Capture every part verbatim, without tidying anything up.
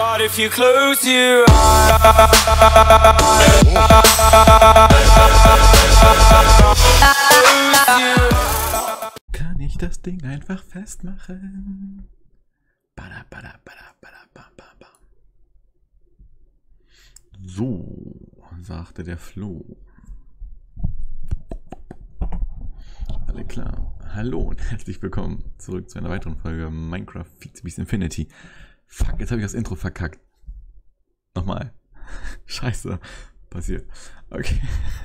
But if you close your eyes, kann ich das Ding einfach festmachen? Bada, bada, bada, bada, bada, bada. So, sagte der Flo. Alle klar. Hallo und herzlich willkommen zurück zu einer weiteren Folge Minecraft Feed Beast Infinity. Fuck, jetzt habe ich das Intro verkackt. Nochmal. Scheiße. Passiert. Okay.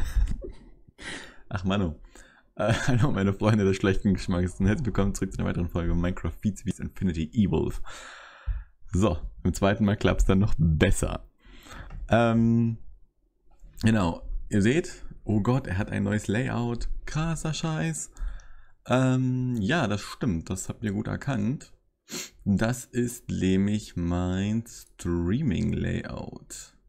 Ach Manu. Äh, hallo meine Freunde des schlechten Geschmacks und herzlich willkommen zurück zu einer weiteren Folge Minecraft Feed Beast Infinity Evolve. So, beim zweiten Mal klappt es dann noch besser. Ähm, genau, ihr seht, oh Gott, er hat ein neues Layout. Krasser Scheiß. Ähm, ja, das stimmt, das habt ihr gut erkannt. Das ist nämlich mein Streaming-Layout.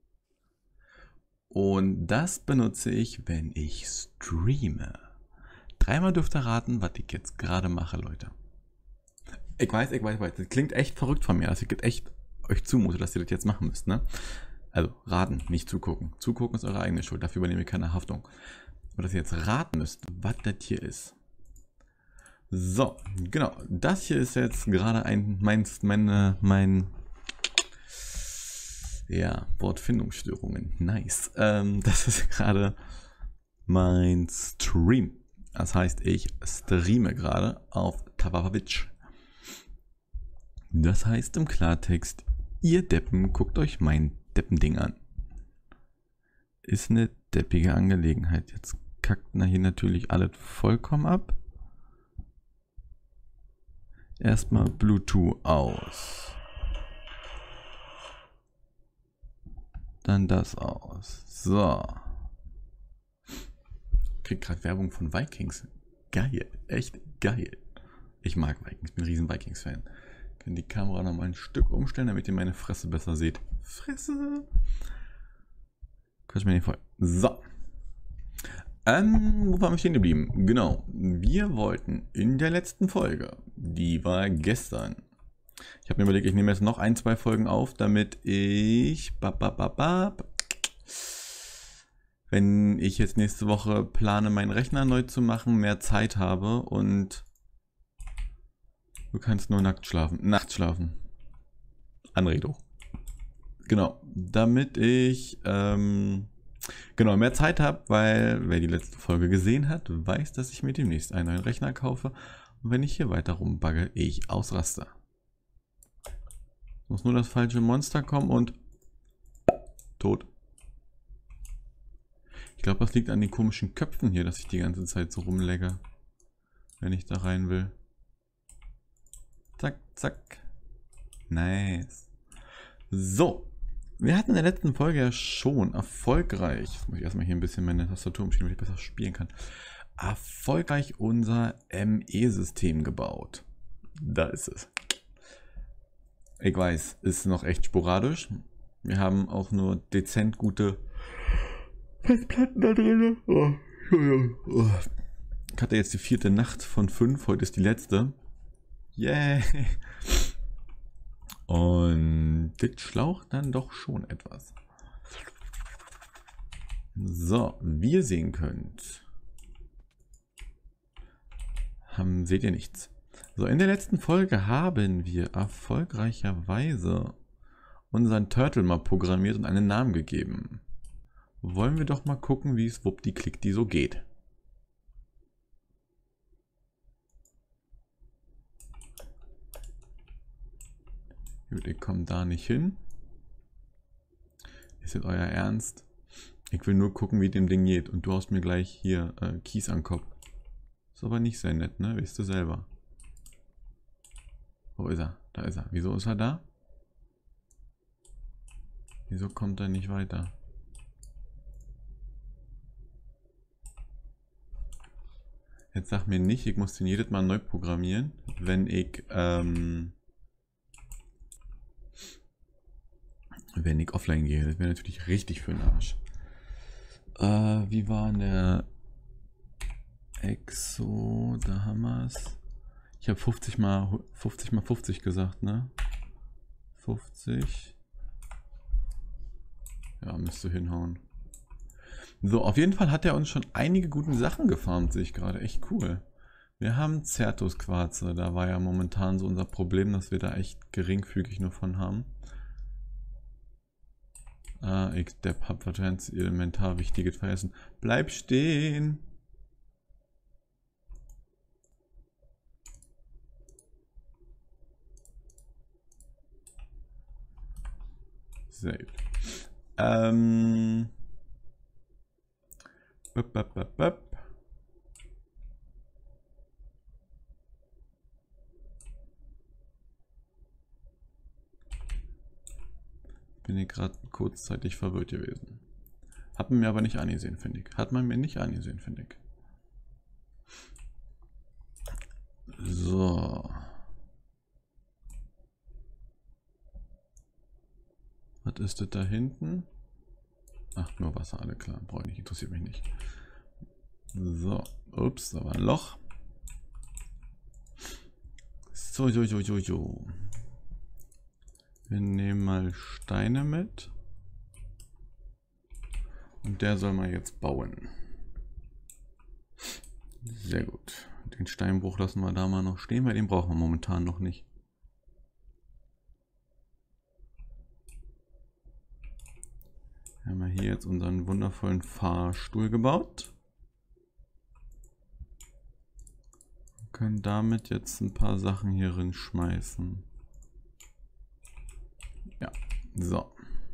Und das benutze ich, wenn ich streame. Dreimal dürft ihr raten, was ich jetzt gerade mache, Leute. Ich weiß, ich weiß, ich weiß, das klingt echt verrückt von mir, dass ich echt euch zumute, dass ihr das jetzt machen müsst, ne? Also, raten, nicht zugucken. Zugucken ist eure eigene Schuld, dafür übernehme ich keine Haftung. Aber dass ihr jetzt raten müsst, was das hier ist. So, genau. Das hier ist jetzt gerade ein, mein, meine, mein, ja, Wortfindungsstörungen. Nice. Ähm, das ist gerade mein Stream. Das heißt, ich streame gerade auf Twitch. Das heißt im Klartext, ihr Deppen, guckt euch mein Deppending an. Ist eine deppige Angelegenheit. Jetzt kackt na hier natürlich alles vollkommen ab. Erstmal Bluetooth aus. Dann das aus. So. Ich krieg gerade Werbung von Vikings. Geil. Echt geil. Ich mag Vikings. Ich bin ein riesen Vikings-Fan. Ich kann die Kamera noch mal ein Stück umstellen, damit ihr meine Fresse besser seht. Fresse. Quatsch mir nicht voll. So. Ähm, wo waren wir stehen geblieben? Genau. Wir wollten in der letzten Folge, die war gestern. Ich habe mir überlegt, ich nehme jetzt noch ein, zwei Folgen auf, damit ich, wenn ich jetzt nächste Woche plane, meinen Rechner neu zu machen, mehr Zeit habe und du kannst nur nackt schlafen. Nachts schlafen. Anredo. Genau. Damit ich, ähm, genau, mehr Zeit habe, weil wer die letzte Folge gesehen hat, weiß, dass ich mir demnächst einen neuen Rechner kaufe. Und wenn ich hier weiter rumbagge, ich ausraste. Muss nur das falsche Monster kommen und tot. Ich glaube, das liegt an den komischen Köpfen hier, dass ich die ganze Zeit so rumlegge, wenn ich da rein will. Zack, zack. Nice. So. Wir hatten in der letzten Folge ja schon erfolgreich, jetzt muss ich erstmal hier ein bisschen meine Tastatur umschieben, damit ich besser spielen kann, erfolgreich unser M E-System gebaut. Da ist es. Ich weiß, ist noch echt sporadisch. Wir haben auch nur dezent gute Festplatten da drin. Oh, oh. Ich hatte jetzt die vierte Nacht von fünf, heute ist die letzte. Yay! Und das schlaucht dann doch schon etwas. So, wie ihr sehen könnt, haben, seht ihr nichts. So, in der letzten Folge haben wir erfolgreicherweise unseren Turtle mal programmiert und einen Namen gegeben. Wollen wir doch mal gucken, wie es wuppdi-klickdi so geht. Gut, ich komme da nicht hin. Ist jetzt euer Ernst? Ich will nur gucken, wie dem Ding geht. Und du haust mir gleich hier äh, Kies an den Kopf. Ist aber nicht sehr nett, ne? Weißt du selber. Wo ist er? Da ist er. Wieso ist er da? Wieso kommt er nicht weiter? Jetzt sag mir nicht, ich muss den jedes Mal neu programmieren, wenn ich, ähm, wenn ich offline gehe. Das wäre natürlich richtig für den Arsch. Äh, wie war der Exo? Da haben wir es. Ich habe fünfzig mal fünfzig gesagt, ne? fünfzig. Ja, müsste hinhauen. So, auf jeden Fall hat er uns schon einige gute Sachen gefarmt, sehe ich gerade. Echt cool. Wir haben Zertus-Quarze. Da war ja momentan so unser Problem, dass wir da echt geringfügig nur von haben. Ah, ich Depp, hab wahrscheinlich elementar Wichtiges vergessen. Bleib stehen! Sehr gut. Ähm. Böp, böp, böp, böp. Bin hier gerade kurzzeitig verwirrt gewesen. Hat man mir aber nicht angesehen, finde ich. Hat man mir nicht angesehen, finde ich. So. Was ist das da hinten? Ach, nur Wasser, alle klar. Brauche ich nicht, interessiert mich nicht. So. Ups, da war ein Loch. So, so, so, so, so. Wir nehmen mal Steine mit. Und der soll mal jetzt bauen. Sehr gut. Den Steinbruch lassen wir da mal noch stehen, weil den brauchen wir momentan noch nicht. Wir haben hier jetzt unseren wundervollen Fahrstuhl gebaut. Wir können damit jetzt ein paar Sachen hier drin schmeißen. Ja, so.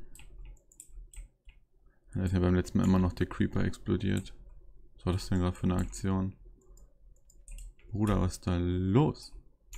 Da ist ja beim letzten Mal immer noch der Creeper explodiert. Was war das denn gerade für eine Aktion? Bruder, was ist da los?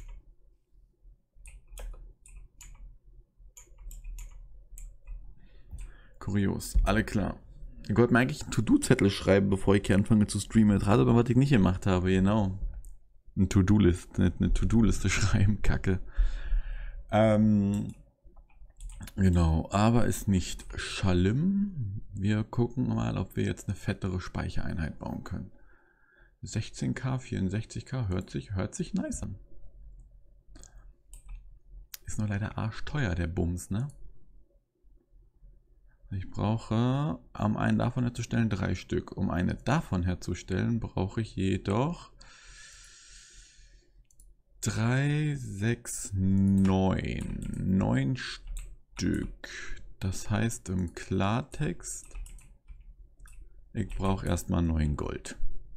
Kurios, alle klar. Ich wollte mir eigentlich einen To-Do-Zettel schreiben, bevor ich hier anfange zu streamen. Gerade aber was ich nicht gemacht habe, genau. Eine To-Do-Liste, nicht eine To-Do-Liste schreiben, Kacke. Ähm, genau, aber ist nicht schlimm. Wir gucken mal, ob wir jetzt eine fettere Speichereinheit bauen können. sechzehn K, vierundsechzig K, hört sich, hört sich nice an. Ist nur leider arschteuer, der Bums, ne? Ich brauche, um einen davon herzustellen, drei Stück. Um eine davon herzustellen, brauche ich jedoch drei, sechs, neun. neun Stück. Das heißt im Klartext, ich brauche erstmal neun Gold.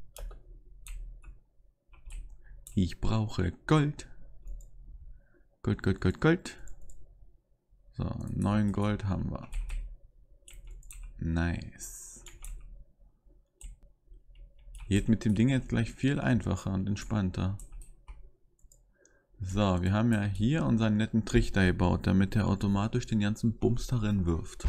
Ich brauche Gold. Gold, Gold, Gold, Gold. So, neun Gold haben wir. Nice. Geht mit dem Ding jetzt gleich viel einfacher und entspannter. So, wir haben ja hier unseren netten Trichter gebaut, damit er automatisch den ganzen Bums darin wirft.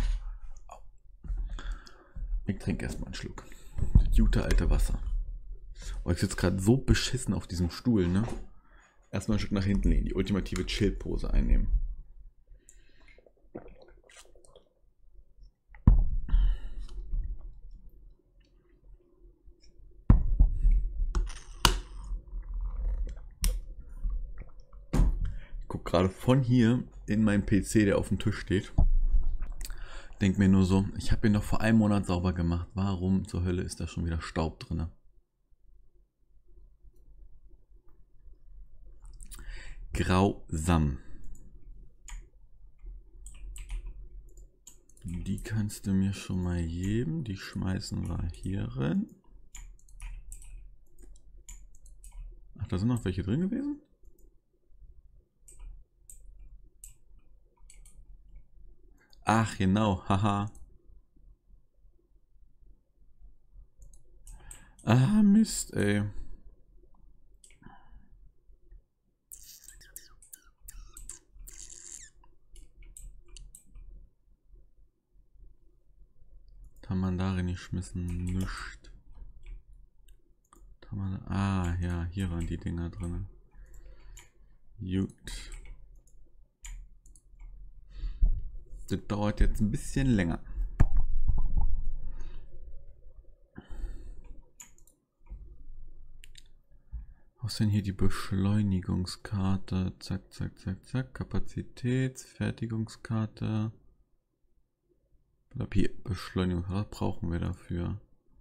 Ich trinke erstmal einen Schluck. Das gute alte Wasser. Oh, ich sitze gerade so beschissen auf diesem Stuhl, ne? Erstmal ein Stück nach hinten lehnen, die ultimative Chill-Pose einnehmen. Ich gucke gerade von hier in meinen P C, der auf dem Tisch steht. Denk mir nur so, ich habe ihn noch vor einem Monat sauber gemacht. Warum zur Hölle ist da schon wieder Staub drin? Grausam. Die kannst du mir schon mal geben. Die schmeißen wir hier rein. Ach, da sind noch welche drin gewesen? Ach, genau. Haha. Ah, Mist, ey. Mandarin geschmissen, nischt. Ah, ja, hier waren die Dinger drin. Gut. Das dauert jetzt ein bisschen länger. Was ist denn hier die Beschleunigungskarte? Zack, zack, zack, zack. Kapazitätsfertigungskarte. Hier, Beschleunigung. Was brauchen wir dafür?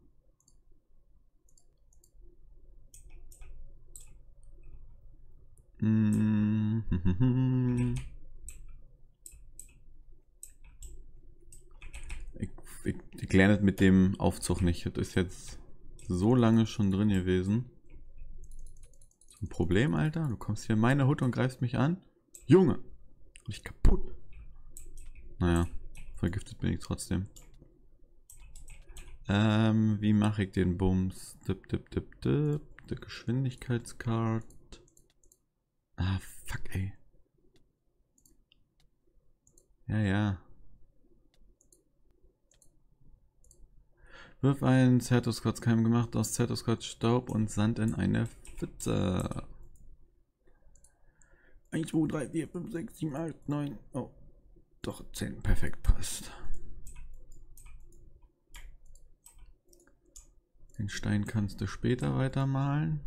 Ich, ich, ich lerne es mit dem Aufzug nicht. Das ist jetzt so lange schon drin gewesen. Ein Problem, Alter? Du kommst hier in meine Hut und greifst mich an? Junge! Ich kaputt. Naja, vergiftet bin ich trotzdem. Ähm, wie mache ich den Bums? Dip, dip, dip, dip. Der Geschwindigkeitskart. Ah, fuck, ey. Ja, ja. Wirf ein Zertusquarz-Keim gemacht aus Zertusquarz-Staub und Sand in eine Pfütze. eins, zwei, drei, vier, fünf, sechs, sieben, acht, neun. Oh, doch, zehn. Perfekt, passt. Den Stein kannst du später weitermalen.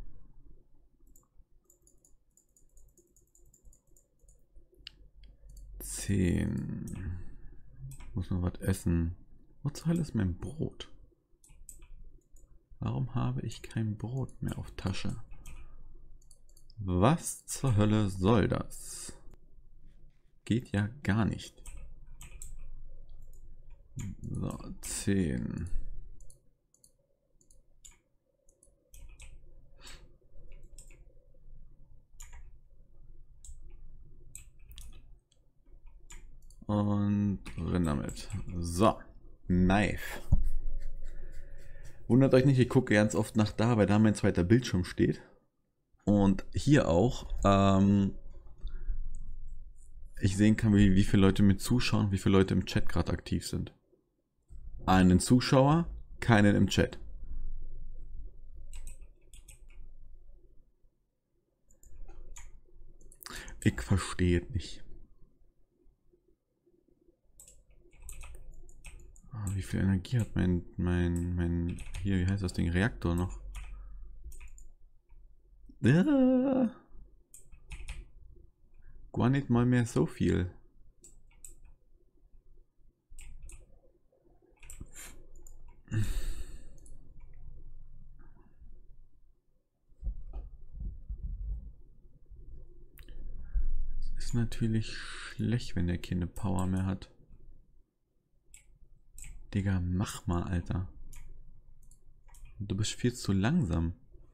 zehn. Muss noch was essen. Wo zur Hölle ist mein Brot? Warum habe ich kein Brot mehr auf Tasche? Was zur Hölle soll das? Geht ja gar nicht. So, zehn. Und rein damit. So, Knife. Wundert euch nicht, ich gucke ganz oft nach da, weil da mein zweiter Bildschirm steht. Und hier auch ähm, ich sehen kann, wie, wie viele Leute mit zuschauen, wie viele Leute im Chat gerade aktiv sind. Einen Zuschauer, keinen im Chat. Ich verstehe es nicht. Wie viel Energie hat mein, mein, mein, hier, wie heißt das Ding, Reaktor noch? Äh, gar nicht mal mehr so viel. Das ist natürlich schlecht, wenn der keine Power mehr hat. Digga, mach mal, Alter. Du bist viel zu langsam.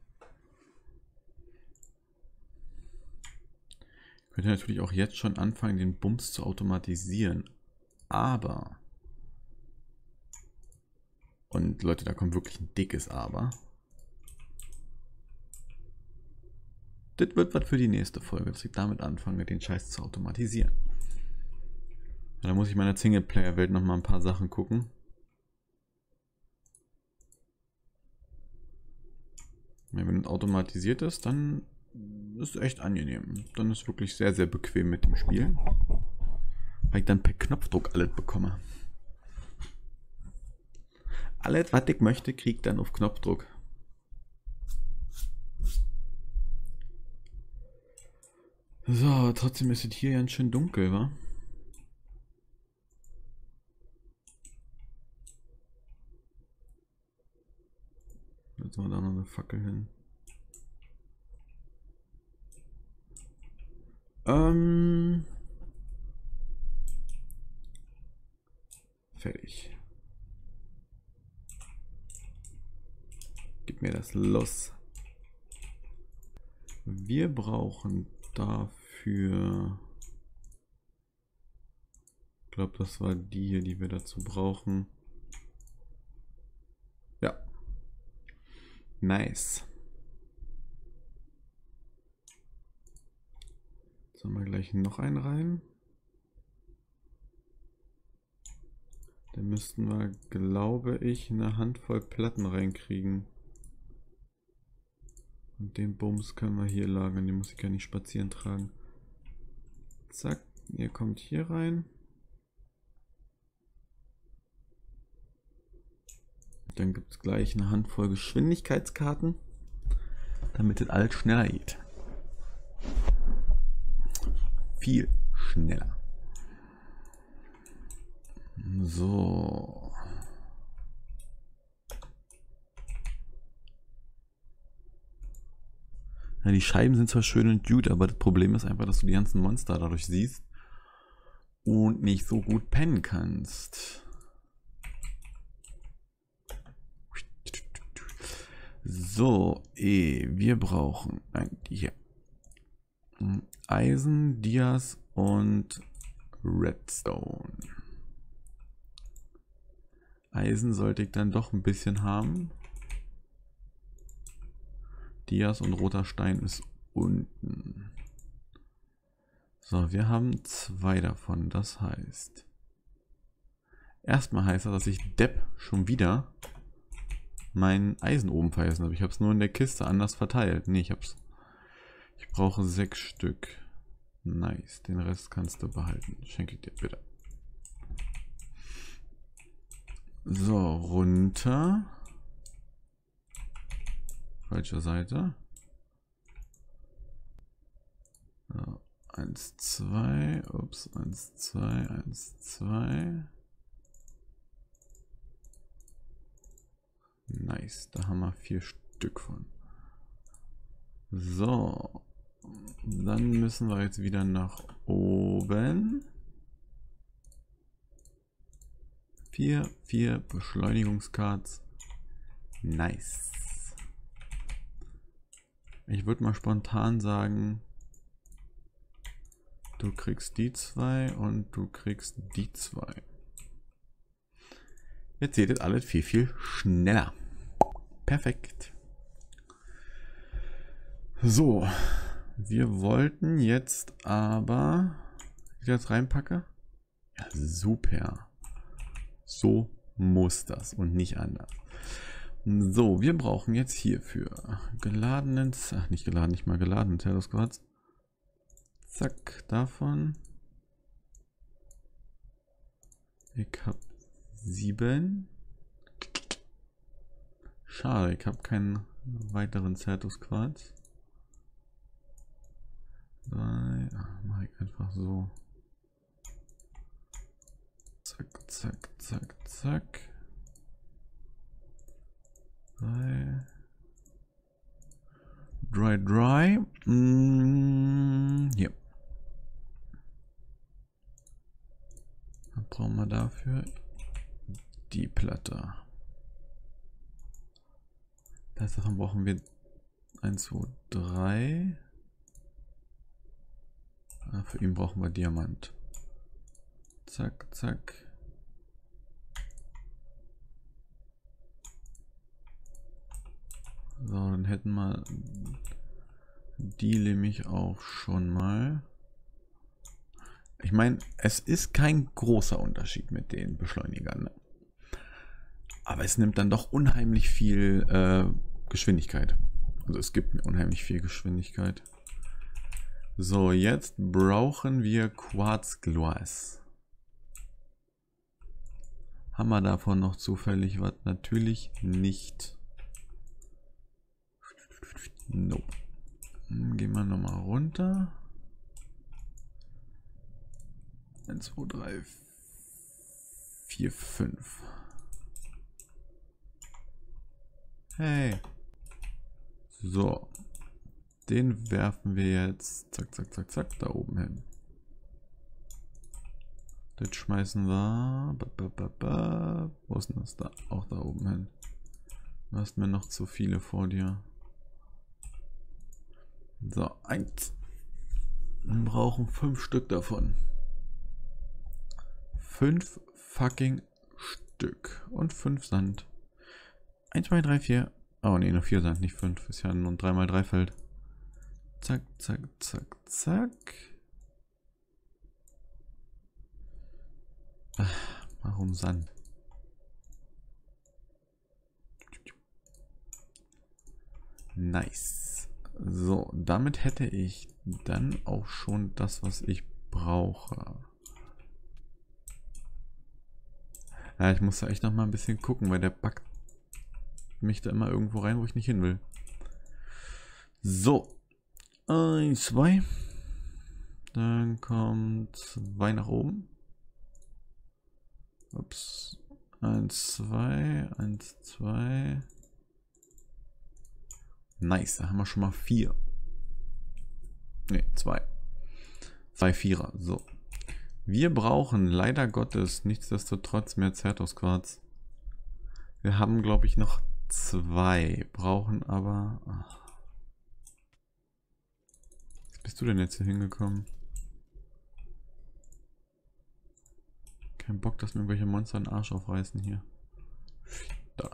Ich könnte natürlich auch jetzt schon anfangen, den Bums zu automatisieren. Aber... Und Leute, da kommt wirklich ein dickes Aber. Das wird was für die nächste Folge, dass ich damit anfange, den Scheiß zu automatisieren. Da muss ich meiner Singleplayer-Welt noch mal ein paar Sachen gucken. Ja, wenn es automatisiert ist, dann ist es echt angenehm. Dann ist es wirklich sehr, sehr bequem mit dem Spielen. Weil ich dann per Knopfdruck alles bekomme. Alles, was ich möchte, kriege ich dann auf Knopfdruck. So, trotzdem ist es hier ganz schön dunkel, wa? Jetzt mal da noch eine Fackel hin. Ähm. Fertig. Gib mir das los. Wir brauchen dafür... Ich glaube, das war die hier, die wir dazu brauchen. Ja. Nice. Jetzt haben wir gleich noch einen rein. Da müssten wir, glaube ich, eine Handvoll Platten reinkriegen. Und den Bums können wir hier lagern. Den muss ich ja nicht spazieren tragen. Zack, ihr kommt hier rein. Dann gibt es gleich eine Handvoll Geschwindigkeitskarten. damit es alles schneller geht. Viel schneller. So. Ja, die Scheiben sind zwar schön und gut, aber das Problem ist einfach, dass du die ganzen Monster dadurch siehst und nicht so gut pennen kannst. So, eh, wir brauchen nein, die hier. Eisen, Dias und Redstone. Eisen sollte ich dann doch ein bisschen haben. Dias und roter Stein ist unten. So, wir haben zwei davon. Das heißt, erstmal heißt das, dass ich Depp schon wieder mein Eisen oben vergessen habe. Ich habe es nur in der Kiste anders verteilt. Ne, ich hab's. Ich brauche sechs Stück. Nice. Den Rest kannst du behalten. Schenke ich dir bitte. So, runter. Falsche Seite. So, eins, zwei. Ups, eins, zwei, eins, zwei. Nice, da haben wir vier Stück von. So, dann müssen wir jetzt wieder nach oben. Vier, vier Beschleunigungscards. Nice. Ich würde mal spontan sagen, du kriegst die zwei und du kriegst die zwei. Jetzt seht ihr alles viel, viel schneller. Perfekt. So, wir wollten jetzt aber, wie ich das reinpacke? Ja, super. So muss das und nicht anders. So, wir brauchen jetzt hierfür geladenen, ach nicht geladen, nicht mal geladenen Terrosquarz. Zack, davon. Ich habe sieben. Schade, ich habe keinen weiteren Certus-Quarz. Mache ich einfach so. Zack, zack, zack, zack. Drei. Dry, dry. Mm, hier. Dann brauchen wir dafür die Platte. Das davon brauchen wir eins, zwei, drei. Ah, für ihn brauchen wir Diamant. Zack, zack. So, dann hätten wir die nämlich auch schon mal. Ich meine, es ist kein großer Unterschied mit den Beschleunigern. Ne? Aber es nimmt dann doch unheimlich viel äh, Geschwindigkeit. Also es gibt mir unheimlich viel Geschwindigkeit. So, jetzt brauchen wir Quarzglas. Haben wir davon noch zufällig was? Natürlich nicht. Nope. Gehen wir nochmal runter. eins, zwei, drei, vier, fünf. Hey. So. Den werfen wir jetzt zack, zack, zack, zack da oben hin. Das schmeißen wir. Ba, ba, ba, ba. Wo ist denn das da? Auch da oben hin. Du hast mir noch zu viele vor dir. So, eins. Wir brauchen fünf Stück davon. Fünf fucking Stück. Und fünf Sand. eins, zwei, drei, vier. Oh ne, nur vier Sand, nicht fünf. Ist ja nur ein drei mal drei Feld. Zack, zack, zack, zack. Ach, warum Sand? Nice. So, damit hätte ich dann auch schon das, was ich brauche. Ja, ich muss da echt noch mal ein bisschen gucken, weil der packt mich da immer irgendwo rein, wo ich nicht hin will. So. Eins, zwei. Dann kommt zwei nach oben. Ups. Eins, zwei. Eins, zwei. Nice, da haben wir schon mal vier. Ne, zwei. Zwei Vierer, so. Wir brauchen leider Gottes nichtsdestotrotz mehr Zertusquarz. Wir haben, glaube ich, noch zwei. Brauchen aber... Ach. Was bist du denn jetzt hier hingekommen? Kein Bock, dass mir irgendwelche Monster den Arsch aufreißen hier. Da.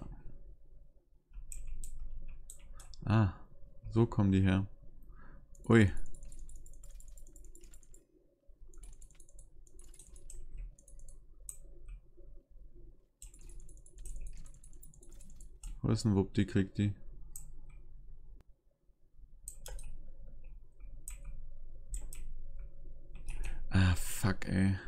Ah, so kommen die her. Ui. Wo ist ein Wupp, die kriegt die. Ah, fuck, ey.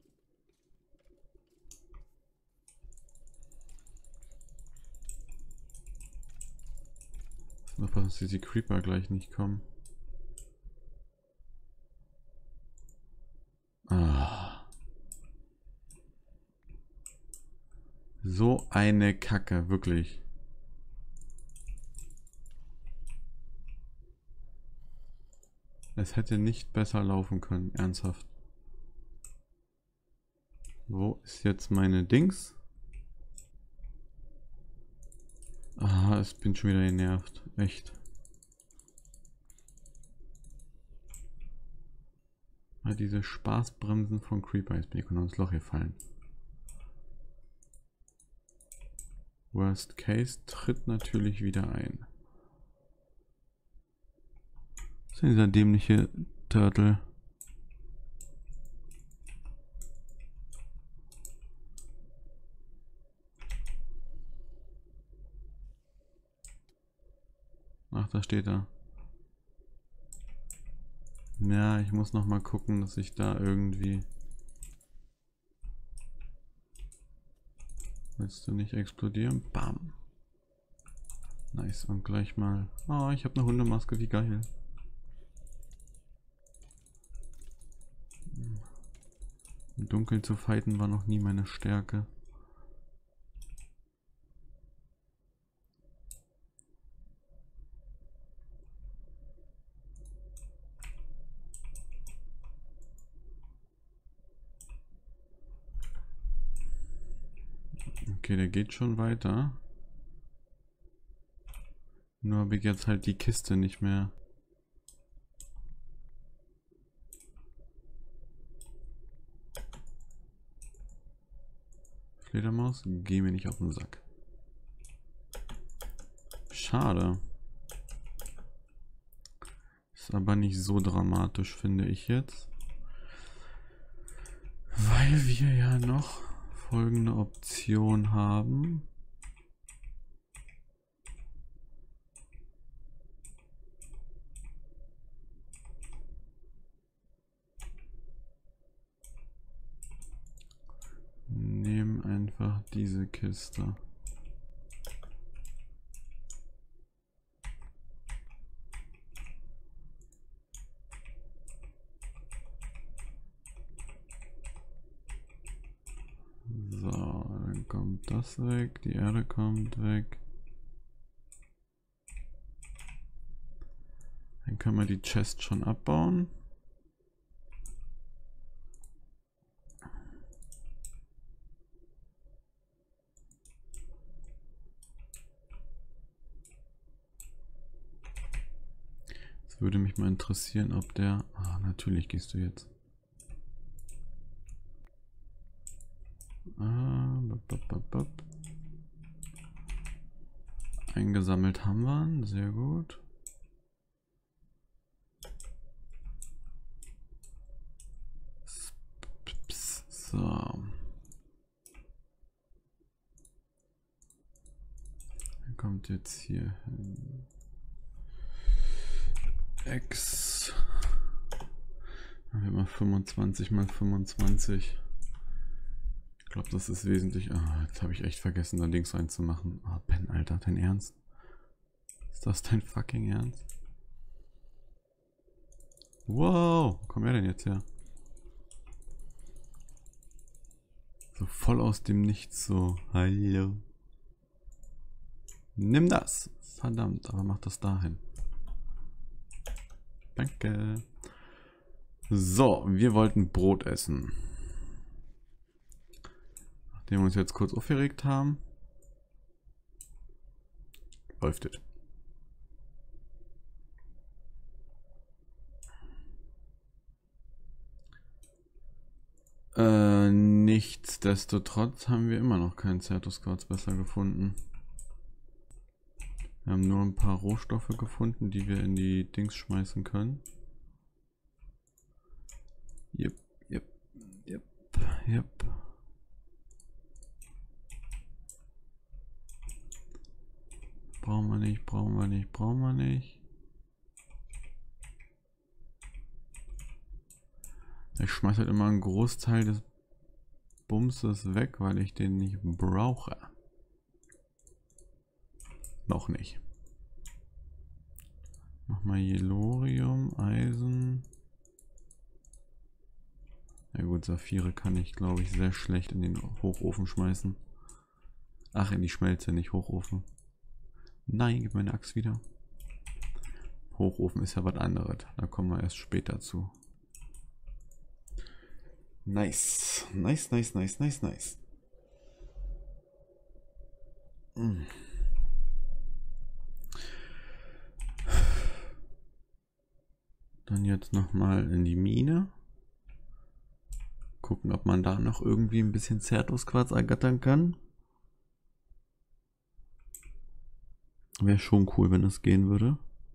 Nur dass die Creeper gleich nicht kommen. Ah. So eine Kacke, wirklich. Es hätte nicht besser laufen können, ernsthaft. Wo ist jetzt meine Dings? Ah, ich bin schon wieder genervt. Echt. Mal diese Spaßbremsen von Creeper. Jetzt bin ich genau ins Loch gefallen. Worst Case tritt natürlich wieder ein. Was ist denn dieser dämliche Turtle? Ach, da steht er. Ja, ich muss noch mal gucken, dass ich da irgendwie... Willst du nicht explodieren? Bam. Nice. Und gleich mal... Oh, ich habe eine Hundemaske, wie geil. Im Dunkeln zu fighten war noch nie meine Stärke. Okay, der geht schon weiter. Nur habe ich jetzt halt die Kiste nicht mehr. Fledermaus, geh mir nicht auf den Sack. Schade. Ist aber nicht so dramatisch, finde ich jetzt. Weil wir ja noch folgende Option haben. Nehmen einfach diese Kiste. So, dann kommt das weg, die Erde kommt weg. Dann können wir die Chest schon abbauen. Es würde mich mal interessieren, ob der... Ah, natürlich gehst du jetzt. Ah, bop, bop, bop, bop. Eingesammelt haben wir ihn, sehr gut. So. Dann kommt jetzt hier hin. X. Dann haben wir mal fünfundzwanzig mal fünfundzwanzig. Ich glaube, das ist wesentlich... Ah, jetzt habe ich echt vergessen, da links reinzumachen. Ah, Ben, Alter, dein Ernst? Ist das dein fucking Ernst? Wow, wo kommt er denn jetzt her? So voll aus dem Nichts so. Hallo. Nimm das. Verdammt, aber mach das dahin. Danke. So, wir wollten Brot essen. Nachdem wir uns jetzt kurz aufgeregt haben. Läuft es. Äh, nichtsdestotrotz haben wir immer noch keinen Certusquarz besser gefunden. Wir haben nur ein paar Rohstoffe gefunden, die wir in die Dings schmeißen können. Yep, yep, yep, yep. Brauchen wir nicht, brauchen wir nicht, brauchen wir nicht. Ich schmeiße halt immer einen Großteil des Bumses weg, weil ich den nicht brauche. Noch nicht. Mach mal Yellorium, Eisen. Ja gut, Saphire kann ich, glaube ich, sehr schlecht in den Hochofen schmeißen. Ach, in die Schmelze, nicht Hochofen. Nein, gib meine Axt wieder. Hochofen ist ja was anderes. Da kommen wir erst später zu. Nice. Nice, nice, nice, nice, nice. Mm. Dann jetzt nochmal in die Mine. Gucken, ob man da noch irgendwie ein bisschen Certusquarz ergattern kann. Wäre schon cool, wenn es gehen würde.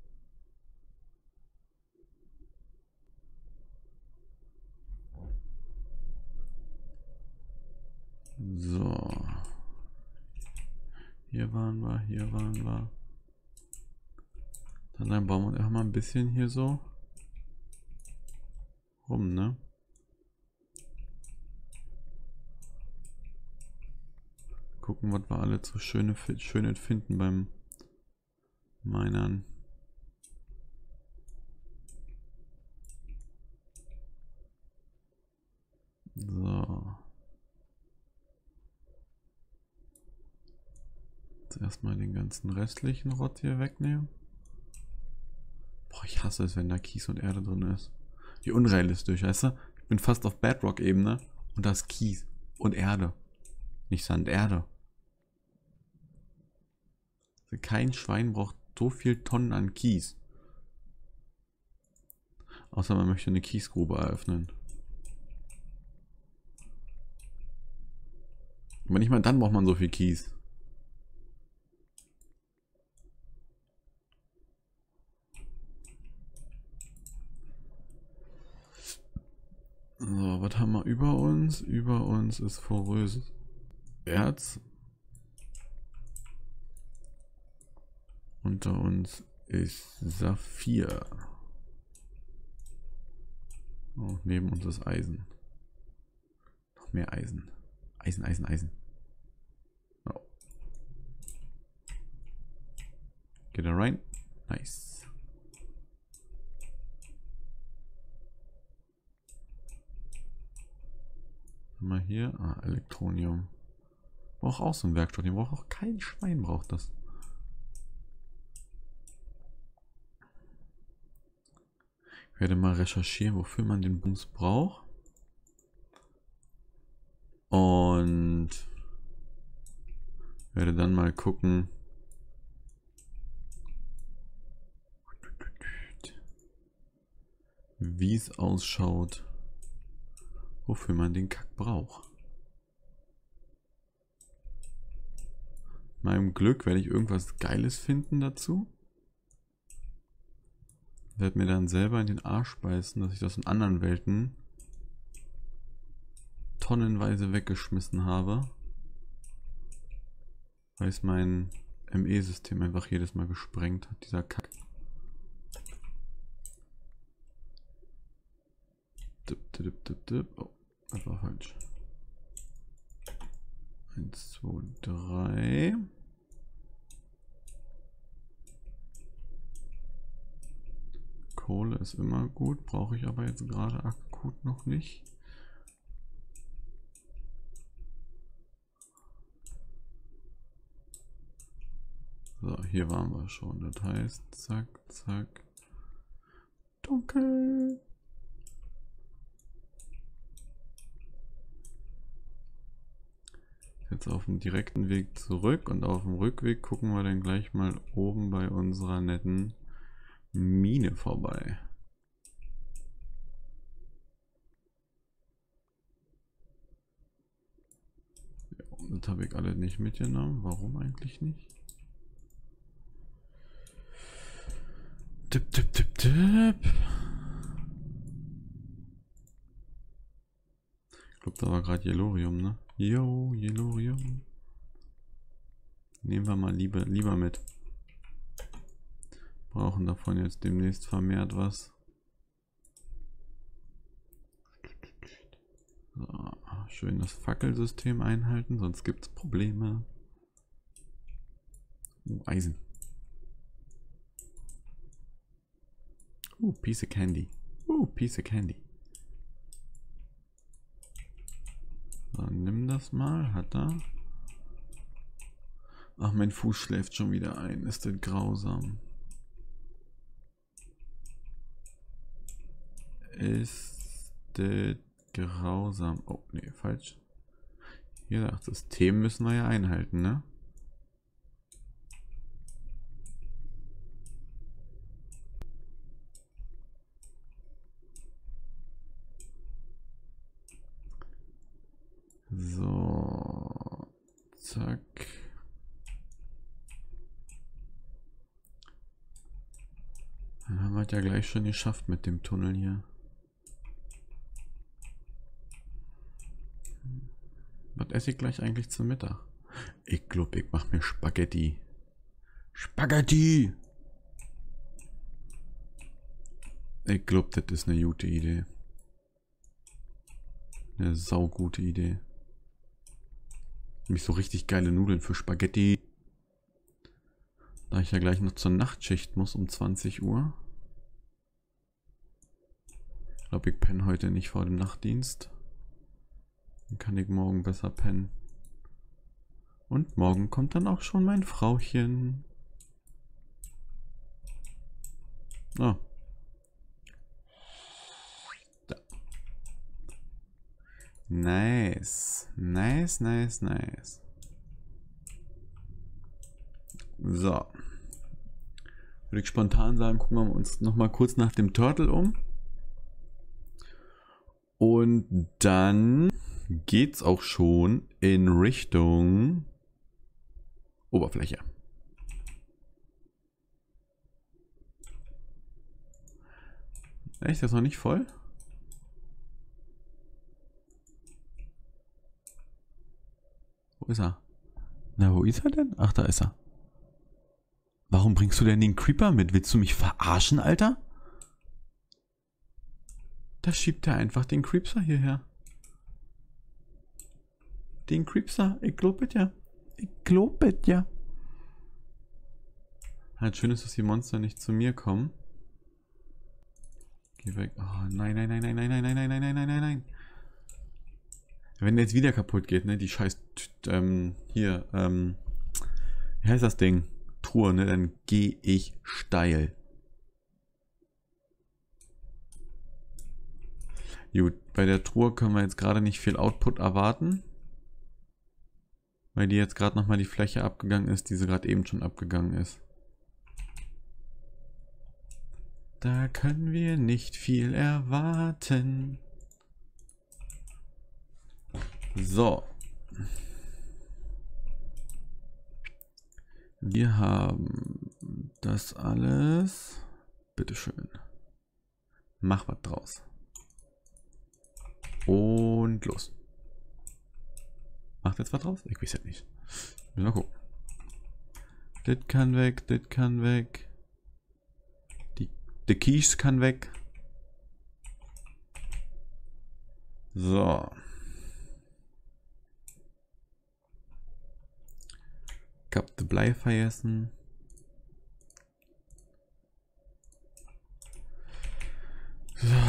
So. Hier waren wir, hier waren wir. Dann, dann bauen wir einfach mal ein bisschen hier so rum, ne? Gucken, was wir alle so schöne, schöne finden beim Minern. So. Jetzt erstmal den ganzen restlichen Rott hier wegnehmen. Boah, ich hasse es, wenn da Kies und Erde drin ist. Wie unrealistisch, weißt du? Ich bin fast auf Bedrock-Ebene und da ist Kies und Erde. Nicht Sand, Erde. Also kein Schwein braucht so viel Tonnen an Kies. Außer man möchte eine Kiesgrube eröffnen. Aber nicht mal dann braucht man so viel Kies. So, was haben wir über uns? Über uns ist poröses Erz. Unter uns ist Saphir. Oh, neben uns ist Eisen. Noch mehr Eisen. Eisen, Eisen, Eisen. Oh. Geht da rein? Nice. Haben wir hier? Ah, Elektronium. Braucht auch so ein Werkstoff. Den braucht auch kein Schwein, braucht das. Ich werde mal recherchieren, wofür man den Bums braucht. Und werde dann mal gucken, wie es ausschaut, wofür man den Kack braucht. Meinem Glück werde ich irgendwas Geiles finden dazu. Werde mir dann selber in den Arsch beißen, dass ich das in anderen Welten tonnenweise weggeschmissen habe. Weil es mein M E-System einfach jedes Mal gesprengt hat, dieser Kack. Dip, dip, dip, dip. Oh, das war falsch. eins, zwei, drei. Kohle ist immer gut, brauche ich aber jetzt gerade akut noch nicht. So, hier waren wir schon. Das heißt, zack, zack. Dunkel. Jetzt auf dem direkten Weg zurück und auf dem Rückweg gucken wir dann gleich mal oben bei unserer netten Mine vorbei. Ja, das habe ich alle nicht mitgenommen. Warum eigentlich nicht? Tipp, tipp, tipp, tipp. Ich glaube, da war gerade Yellorium, ne? Yo, Yellorium. Nehmen wir mal lieber, lieber mit. Brauchen davon jetzt demnächst vermehrt was. So, schön das Fackelsystem einhalten, sonst gibt es Probleme. Oh, Eisen. Oh, piece of candy. Oh, piece of candy. So, nimm das mal, hat er. Ach, mein Fuß schläft schon wieder ein. Ist das grausam. Ist das grausam. Oh, nee, falsch. Hier, das System müssen wir ja einhalten, ne? So. Zack. Dann haben wir es ja gleich schon geschafft mit dem Tunnel hier. Was esse ich gleich eigentlich zum Mittag? Ich glaube, ich mache mir Spaghetti. Spaghetti! Ich glaube, das ist eine gute Idee. Eine saugute Idee. Nämlich so richtig geile Nudeln für Spaghetti. Da ich ja gleich noch zur Nachtschicht muss um zwanzig Uhr. Ich glaube, ich penne heute nicht vor dem Nachtdienst. Dann kann ich morgen besser pennen. Und morgen kommt dann auch schon mein Frauchen. Oh. Da. Nice. Nice, nice, nice. So. Würde ich spontan sagen, gucken wir uns noch mal kurz nach dem Turtle um. Und dann geht's auch schon in Richtung Oberfläche. Echt, das ist noch nicht voll? Wo ist er? Na, wo ist er denn? Ach, da ist er. Warum bringst du denn den Creeper mit? Willst du mich verarschen, Alter? Da schiebt er einfach den Creeper hierher. Den Creeper, ich glaube ja. Ich glaube ja. Halt schön ist, dass die Monster nicht zu mir kommen. Geh weg. Oh, nein, nein, nein, nein, nein, nein, nein, nein, nein, nein, nein, nein. Wenn der jetzt wieder kaputt geht, ne, die scheiß, ähm, hier, ähm, wie heißt das Ding? Truhe, ne, dann gehe ich steil. Gut, bei der Truhe können wir jetzt gerade nicht viel Output erwarten. Weil die jetzt gerade nochmal die Fläche abgegangen ist, die sie gerade eben schon abgegangen ist. Da können wir nicht viel erwarten. So. Wir haben das alles. Bitteschön. Mach was draus. Und los. Macht jetzt was draus? Ich weiß ja nicht. Müssen wir gucken. Das kann weg, das kann weg. Die, die Quiche kann weg. So. Ich hab das Blei vergessen.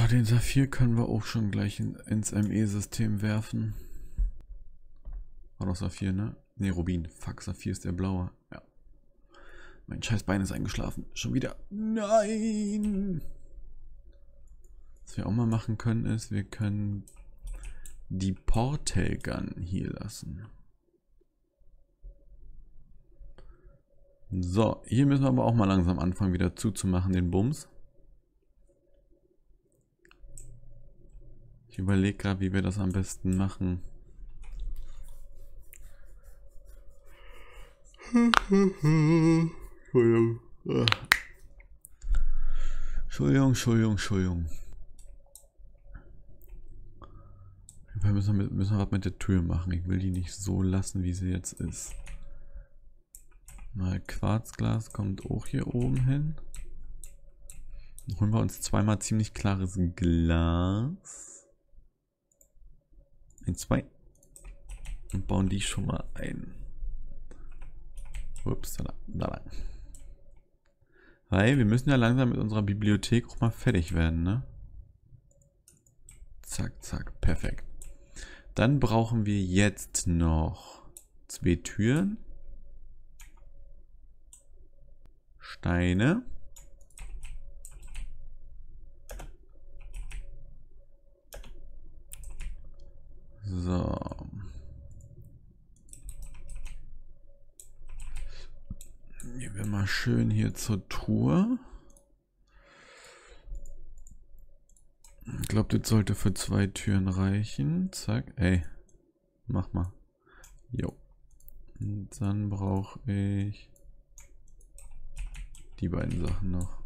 Ja, den Saphir können wir auch schon gleich in, ins M E-System werfen. War doch Saphir, ne? Ne, Rubin. Fuck, Saphir ist der blaue. Ja. Mein scheiß Bein ist eingeschlafen. Schon wieder. Nein! Was wir auch mal machen können, ist, wir können die Portal Gun hier lassen. So, hier müssen wir aber auch mal langsam anfangen, wieder zuzumachen, den Bums. Ich überlege gerade, wie wir das am besten machen. Entschuldigung. Entschuldigung, Entschuldigung, Entschuldigung. Wir müssen, müssen wir was mit der Tür machen. Ich will die nicht so lassen, wie sie jetzt ist. Mal Quarzglas kommt auch hier oben hin. Dann holen wir uns zweimal ziemlich klares Glas. Ein, zwei. Und bauen die schon mal ein. Ups, da, da lang. Weil wir müssen ja langsam mit unserer Bibliothek auch mal fertig werden, ne? Zack, zack, perfekt. Dann brauchen wir jetzt noch zwei Türen. Steine. So. Gehen wir mal schön hier zur Truhe. Ich glaube, das sollte für zwei Türen reichen. Zack. Ey. Mach mal. Jo. Und dann brauche ich die beiden Sachen noch.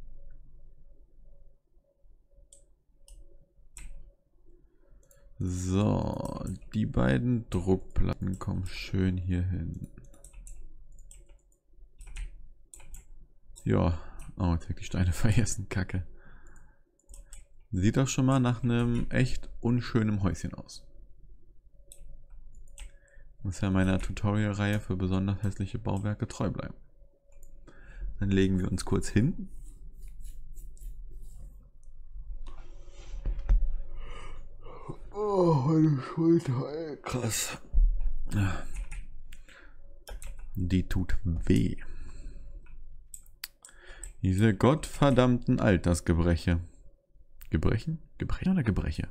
So. Die beiden Druckplatten kommen schön hier hin. Ja. Oh, jetzt habe ich die Steine vergessen. Kacke. Sieht doch schon mal nach einem echt unschönen Häuschen aus. Muss ja meiner Tutorial-Reihe für besonders hässliche Bauwerke treu bleiben. Dann legen wir uns kurz hin. Oh, meine Schulter, ey. Krass. Die tut weh. Diese gottverdammten Altersgebreche. Gebrechen? Gebrechen oder Gebreche?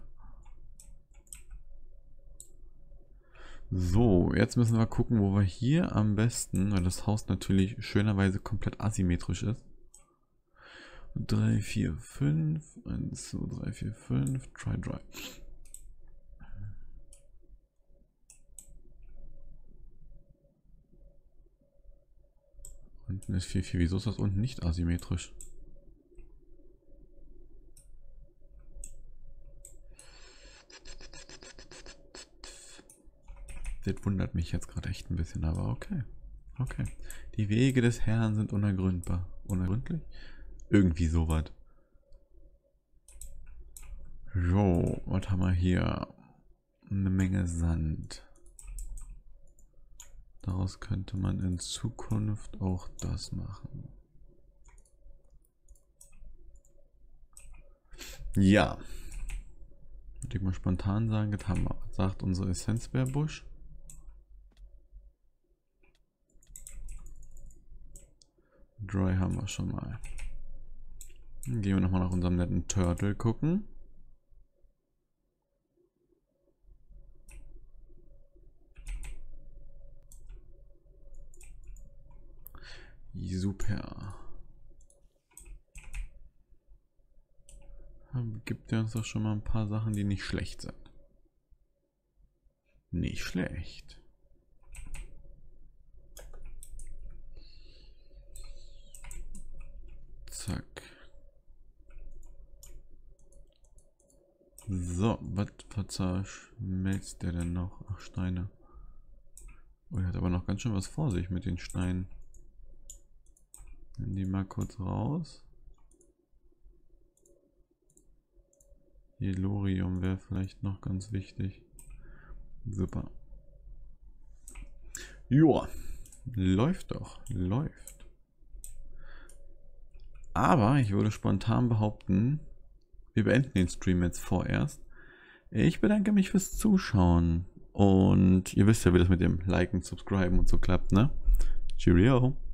So, jetzt müssen wir gucken, wo wir hier am besten, weil das Haus natürlich schönerweise komplett asymmetrisch ist. drei, vier, fünf. eins, zwei, drei, vier, fünf. Try, try. Unten ist vier, vier. Wieso ist das unten nicht asymmetrisch? Das wundert mich jetzt gerade echt ein bisschen, aber okay. Okay. Die Wege des Herrn sind unergründbar. Unergründlich? Irgendwie sowas. So, was haben wir hier? Eine Menge Sand. Daraus könnte man in Zukunft auch das machen. Ja. Würde ich mal spontan sagen, das haben wir. Was sagt unsere Essenzbärbusch? Dry haben wir schon mal. Dann gehen wir nochmal nach unserem netten Turtle gucken. Super. Gibt ja uns doch schon mal ein paar Sachen, die nicht schlecht sind. Nicht schlecht. Zack. So, was verschmelzt der denn noch? Ach, Steine. Oh, er hat aber noch ganz schön was vor sich mit den Steinen. Nehmen die mal kurz raus. Yellorium wäre vielleicht noch ganz wichtig. Super. Joa. Läuft doch. Läuft. Aber ich würde spontan behaupten, wir beenden den Stream jetzt vorerst. Ich bedanke mich fürs Zuschauen. Und ihr wisst ja, wie das mit dem Liken, Subscriben und so klappt, ne? Cheerio!